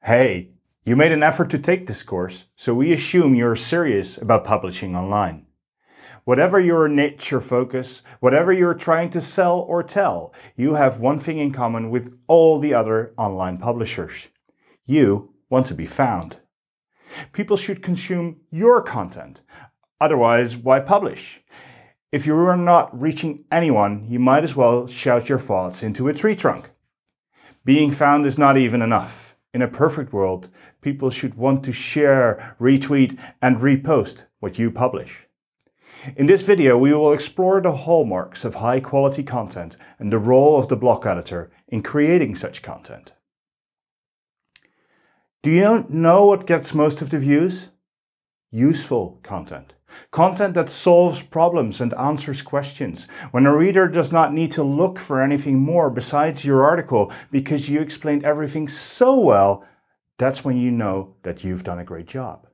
Hey, you made an effort to take this course, so we assume you're serious about publishing online. Whatever your niche or focus, whatever you're trying to sell or tell, you have one thing in common with all the other online publishers. You want to be found. People should consume your content. Otherwise, why publish? If you are not reaching anyone, you might as well shout your thoughts into a tree trunk. Being found is not even enough. In a perfect world, people should want to share, retweet, and repost what you publish. In this video, we will explore the hallmarks of high-quality content and the role of the blog editor in creating such content. Do you know what gets most of the views? Useful content. Content that solves problems and answers questions. When a reader does not need to look for anything more besides your article because you explained everything so well, that's when you know that you've done a great job.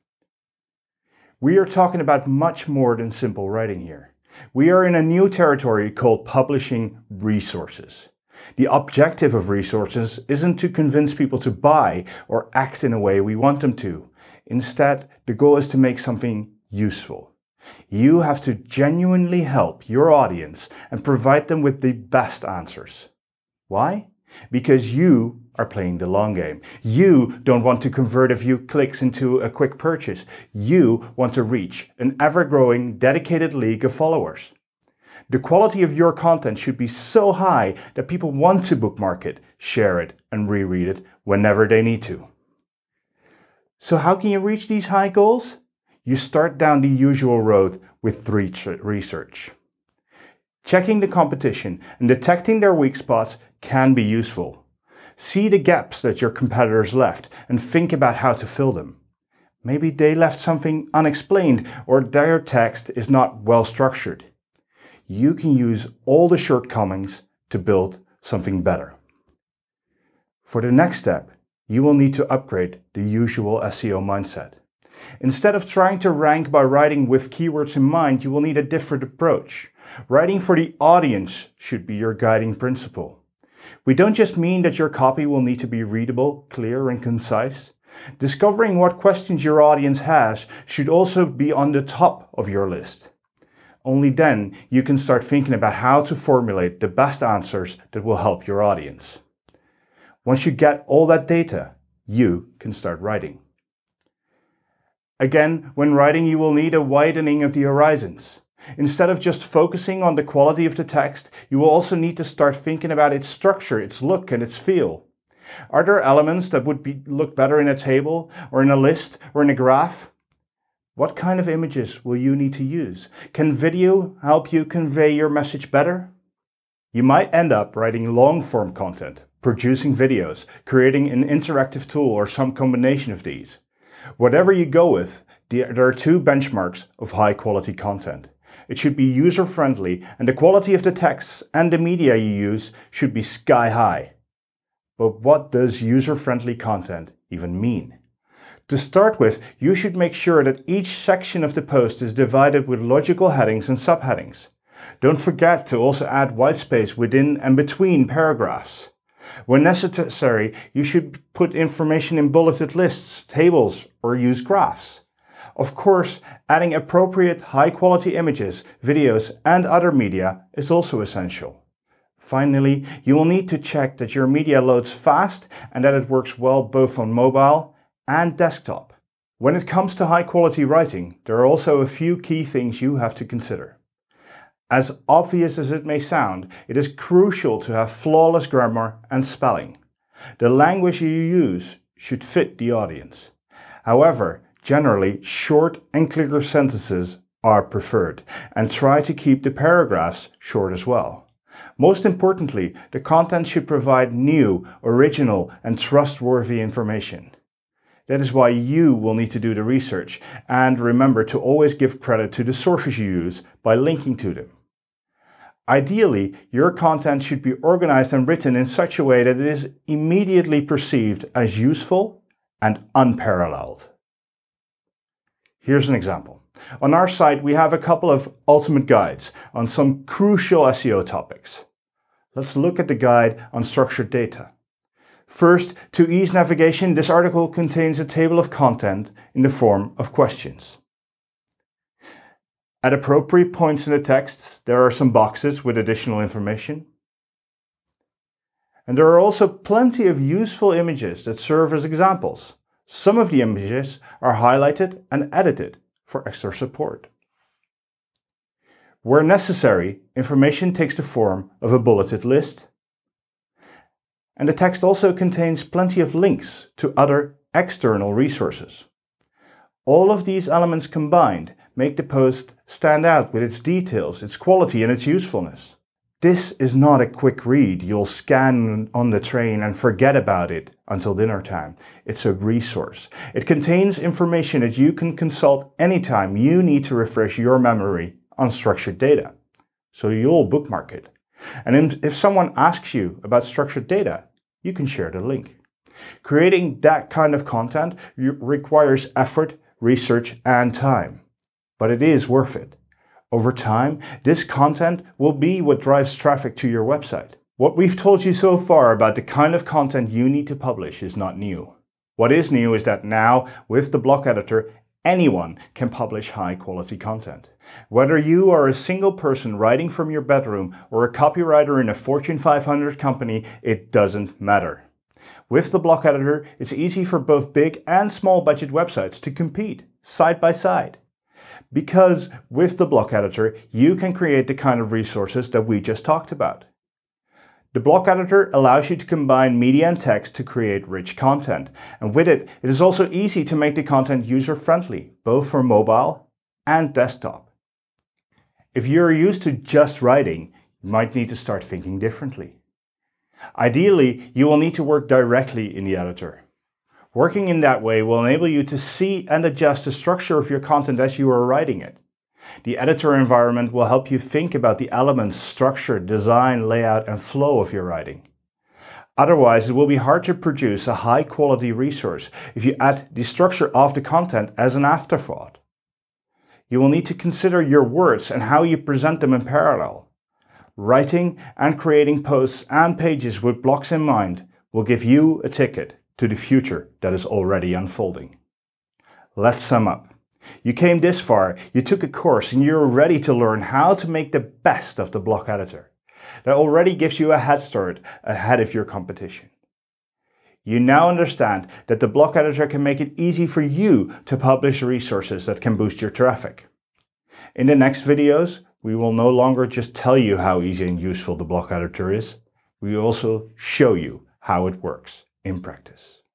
We are talking about much more than simple writing here. We are in a new territory called publishing resources. The objective of resources isn't to convince people to buy or act in a way we want them to. Instead, the goal is to make something useful. You have to genuinely help your audience and provide them with the best answers. Why? Because you are playing the long game. You don't want to convert a few clicks into a quick purchase. You want to reach an ever-growing, dedicated league of followers. The quality of your content should be so high that people want to bookmark it, share it, and reread it whenever they need to. So how can you reach these high goals? You start down the usual road with research. Checking the competition and detecting their weak spots can be useful. See the gaps that your competitors left and think about how to fill them. Maybe they left something unexplained or their text is not well structured. You can use all the shortcomings to build something better. For the next step, you will need to upgrade the usual SEO mindset. Instead of trying to rank by writing with keywords in mind, you will need a different approach. Writing for the audience should be your guiding principle. We don't just mean that your copy will need to be readable, clear, and concise. Discovering what questions your audience has should also be on the top of your list. Only then you can start thinking about how to formulate the best answers that will help your audience. Once you get all that data, you can start writing. Again, when writing, you will need a widening of the horizons. Instead of just focusing on the quality of the text, you will also need to start thinking about its structure, its look, and its feel. Are there elements that would look better in a table, or in a list, or in a graph? What kind of images will you need to use? Can video help you convey your message better? You might end up writing long-form content, producing videos, creating an interactive tool, or some combination of these. Whatever you go with, there are two benchmarks of high-quality content. It should be user-friendly, and the quality of the texts and the media you use should be sky-high. But what does user-friendly content even mean? To start with, you should make sure that each section of the post is divided with logical headings and subheadings. Don't forget to also add white space within and between paragraphs. When necessary, you should put information in bulleted lists, tables, or use graphs. Of course, adding appropriate high-quality images, videos, and other media is also essential. Finally, you will need to check that your media loads fast and that it works well both on mobile and desktop. When it comes to high-quality writing, there are also a few key things you have to consider. As obvious as it may sound, it is crucial to have flawless grammar and spelling. The language you use should fit the audience. However, generally, short and clear sentences are preferred, and try to keep the paragraphs short as well. Most importantly, the content should provide new, original, and trustworthy information. That is why you will need to do the research, and remember to always give credit to the sources you use by linking to them. Ideally, your content should be organized and written in such a way that it is immediately perceived as useful and unparalleled. Here's an example. On our site, we have a couple of ultimate guides on some crucial SEO topics. Let's look at the guide on structured data. First, to ease navigation, this article contains a table of content in the form of questions. At appropriate points in the text, there are some boxes with additional information. And there are also plenty of useful images that serve as examples. Some of the images are highlighted and edited for extra support. Where necessary, information takes the form of a bulleted list. And the text also contains plenty of links to other external resources. All of these elements combined make the post stand out with its details, its quality and its usefulness. This is not a quick read you'll scan on the train and forget about it until dinner time. It's a resource. It contains information that you can consult anytime you need to refresh your memory on structured data. So you'll bookmark it. And if someone asks you about structured data, you can share the link. Creating that kind of content requires effort, research, and time. But it is worth it. Over time, this content will be what drives traffic to your website. What we've told you so far about the kind of content you need to publish is not new. What is new is that now, with the block editor, anyone can publish high-quality content. Whether you are a single person writing from your bedroom or a copywriter in a Fortune 500 company, it doesn't matter. With the block editor, it's easy for both big and small budget websites to compete side by side. Because with the block editor, you can create the kind of resources that we just talked about. The block editor allows you to combine media and text to create rich content. And with it, it is also easy to make the content user-friendly, both for mobile and desktop. If you're used to just writing, you might need to start thinking differently. Ideally, you will need to work directly in the editor. Working in that way will enable you to see and adjust the structure of your content as you are writing it. The editor environment will help you think about the elements, structure, design, layout, and flow of your writing. Otherwise, it will be hard to produce a high-quality resource if you add the structure of the content as an afterthought. You will need to consider your words and how you present them in parallel. Writing and creating posts and pages with blocks in mind will give you a ticket to the future that is already unfolding. Let's sum up. You came this far, you took a course, and you're ready to learn how to make the best of the block editor. That already gives you a head start ahead of your competition. You now understand that the block editor can make it easy for you to publish resources that can boost your traffic. In the next videos, we will no longer just tell you how easy and useful the block editor is. We will also show you how it works in practice.